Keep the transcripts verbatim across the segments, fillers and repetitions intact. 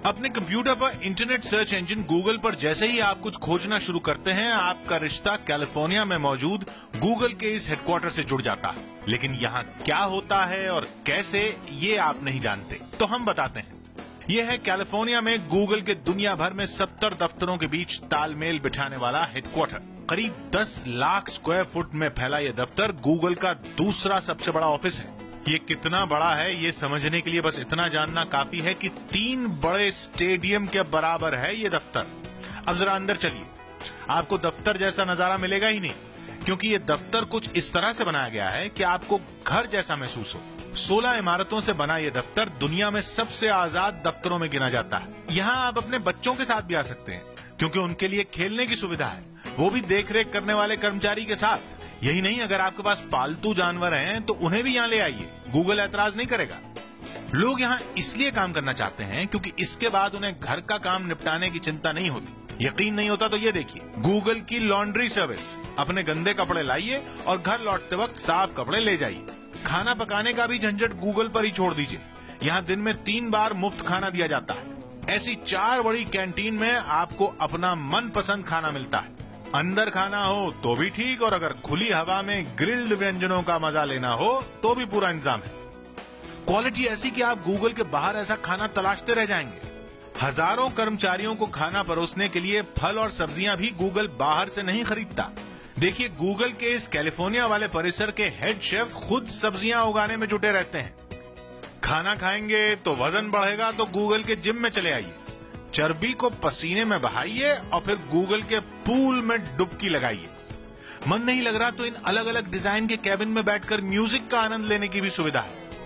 अपने कंप्यूटर पर internet search engine Google पर जैसे ही आप कुछ खोजना शुरू करते हैं, आपका रिश्ता कैलिफोर्निया में मौजूद गूगल के इस हेडक्वार्टर से जुड़ जाता है। लेकिन यहाँ क्या होता है और कैसे, ये आप नहीं जानते, तो हम बताते हैं। यह है कैलिफोर्निया में गूगल के दुनिया भर में सत्तर दफ्तरों के बीच तालमेल बिठाने वाला हेडक्वार्टर। करीब दस लाख स्क्वायर फुट में फैला यह दफ्तर गूगल का दूसरा सबसे बड़ा ऑफिस है। ये कितना बड़ा है, ये समझने के लिए बस इतना जानना काफी है कि तीन बड़े स्टेडियम के बराबर है ये दफ्तर। अब जरा अंदर चलिए, आपको दफ्तर जैसा नजारा मिलेगा ही नहीं, क्योंकि ये दफ्तर कुछ इस तरह से बनाया गया है कि आपको घर जैसा महसूस हो। सोलह इमारतों से बना ये दफ्तर दुनिया में सबसे आजाद दफ्तरों में गिना जाता है। यहाँ आप अपने बच्चों के साथ भी आ सकते हैं, क्योंकि उनके लिए खेलने की सुविधा है, वो भी देख रेख करने वाले कर्मचारी के साथ। यही नहीं, अगर आपके पास पालतू जानवर हैं तो उन्हें भी यहाँ ले आइए, गूगल ऐतराज नहीं करेगा। लोग यहाँ इसलिए काम करना चाहते हैं क्योंकि इसके बाद उन्हें घर का काम निपटाने की चिंता नहीं होती। यकीन नहीं होता तो ये देखिए, गूगल की लॉन्ड्री सर्विस। अपने गंदे कपड़े लाइए और घर लौटते वक्त साफ कपड़े ले जाइए। खाना पकाने का भी झंझट गूगल पर ही छोड़ दीजिए। यहाँ दिन में तीन बार मुफ्त खाना दिया जाता है। ऐसी चार बड़ी कैंटीन में आपको अपना मनपसंद खाना मिलता है। अंदर खाना हो तो भी ठीक, और अगर खुली हवा में ग्रिल्ड व्यंजनों का मजा लेना हो तो भी पूरा इंतजाम है। क्वालिटी ऐसी कि आप गूगल के बाहर ऐसा खाना तलाशते रह जाएंगे। हजारों कर्मचारियों को खाना परोसने के लिए फल और सब्जियां भी गूगल बाहर से नहीं खरीदता। देखिए, गूगल के इस कैलिफोर्निया वाले परिसर के हेड शेफ खुद सब्जियां उगाने में जुटे रहते हैं। खाना खाएंगे तो वजन बढ़ेगा तो गूगल के जिम में चले आइए। चर्बी को पसीने में बहाइए और फिर गूगल के पूल में डुबकी लगाइए। मन नहीं लग रहा तो इन अलग अलग डिजाइन के कैबिन में बैठकर म्यूजिक का आनंद लेने की भी सुविधा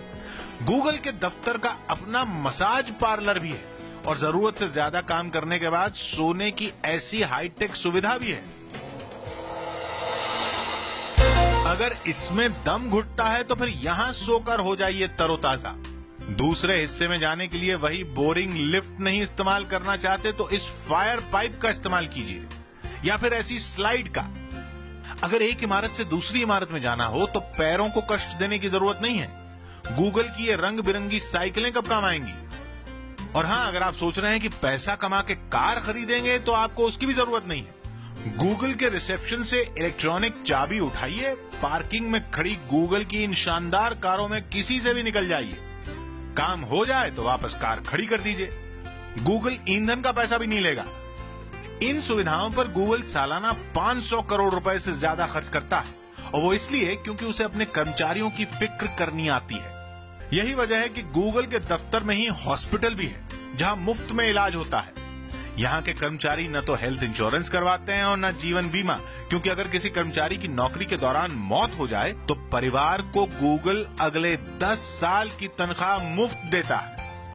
है। गूगल के दफ्तर का अपना मसाज पार्लर भी है, और जरूरत से ज्यादा काम करने के बाद सोने की ऐसी हाईटेक सुविधा भी है। अगर इसमें दम घुटता है तो फिर यहां सोकर हो जाइए तरोताजा। दूसरे हिस्से में जाने के लिए वही बोरिंग लिफ्ट नहीं इस्तेमाल करना चाहते तो इस फायर पाइप का इस्तेमाल कीजिए, या फिर ऐसी स्लाइड का। अगर एक इमारत से दूसरी इमारत में जाना हो तो पैरों को कष्ट देने की जरूरत नहीं है। गूगल की ये रंग बिरंगी साइकिलें कब काम आएंगी। और हाँ, अगर आप सोच रहे हैं कि पैसा कमा के कार खरीदेंगे तो आपको उसकी भी जरूरत नहीं है। गूगल के रिसेप्शन से इलेक्ट्रॉनिक चाबी उठाइए, पार्किंग में खड़ी गूगल की इन शानदार कारों में किसी से भी निकल जाइए। काम हो जाए तो वापस कार खड़ी कर दीजिए। गूगल ईंधन का पैसा भी नहीं लेगा। इन सुविधाओं पर गूगल सालाना पाँच सौ करोड़ रुपए से ज्यादा खर्च करता है, और वो इसलिए क्योंकि उसे अपने कर्मचारियों की फिक्र करनी आती है। यही वजह है कि गूगल के दफ्तर में ही हॉस्पिटल भी है, जहां मुफ्त में इलाज होता है। यहाँ के कर्मचारी न तो हेल्थ इंश्योरेंस करवाते हैं और न जीवन बीमा, क्योंकि अगर किसी कर्मचारी की नौकरी के दौरान मौत हो जाए तो परिवार को गूगल अगले दस साल की तनख्वाह मुफ्त देता है।